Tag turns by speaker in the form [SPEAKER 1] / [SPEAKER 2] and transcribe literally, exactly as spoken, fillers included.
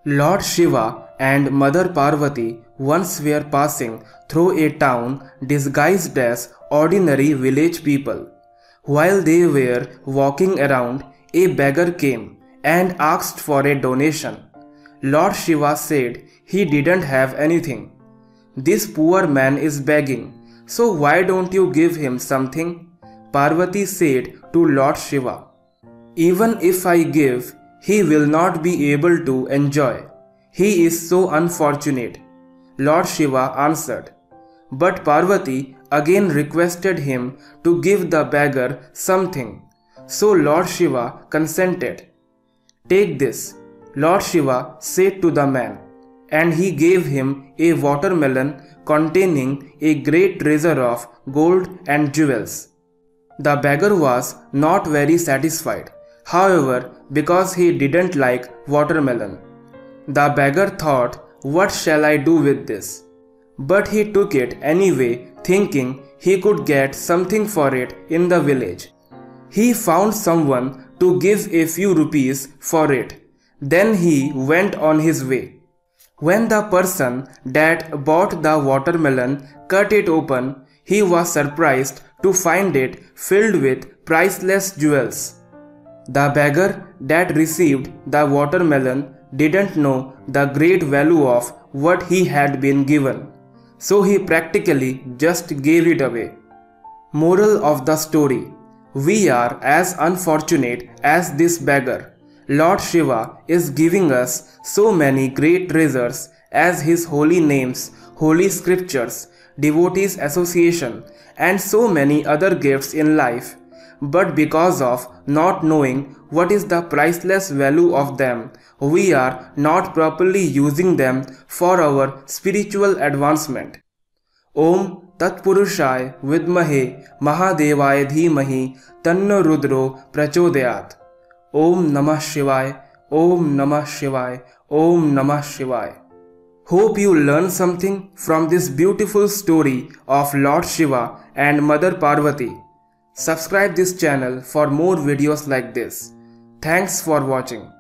[SPEAKER 1] Lord Shiva and Mother Parvati once were passing through a town disguised as ordinary village people. While they were walking around, a beggar came and asked for a donation. Lord Shiva said he didn't have anything. "This poor man is begging, so why don't you give him something?" Parvati said to Lord Shiva. "Even if I give, he will not be able to enjoy. He is so unfortunate." Lord Shiva answered. But Parvati again requested him to give the beggar something. So Lord Shiva consented. "Take this," Lord Shiva said to the man, and he gave him a watermelon containing a great treasure of gold and jewels. The beggar was not very satisfied, however, because he didn't like watermelon. The beggar thought, "What shall I do with this?" But he took it anyway, thinking he could get something for it in the village. He found someone to give a few rupees for it. Then he went on his way. When the person that bought the watermelon cut it open, he was surprised to find it filled with priceless jewels. The beggar that received the watermelon didn't know the great value of what he had been given, so he practically just gave it away. Moral of the story: we are as unfortunate as this beggar. Lord Shiva is giving us so many great treasures as his holy names, holy scriptures, devotees association, and so many other gifts in life. But because of not knowing what is the priceless value of them, we are not properly using them for our spiritual advancement. Om Tatpurushaय Vidmahe Mahadevaya Dhimahi Tanno Rudro Prachodayat. Om Namah Shivaya, Om Namah Shivaya, Om Namah Shivaya. Hope you learn something from this beautiful story of Lord Shiva and Mother Parvati. Subscribe this channel for more videos like this. Thanks for watching.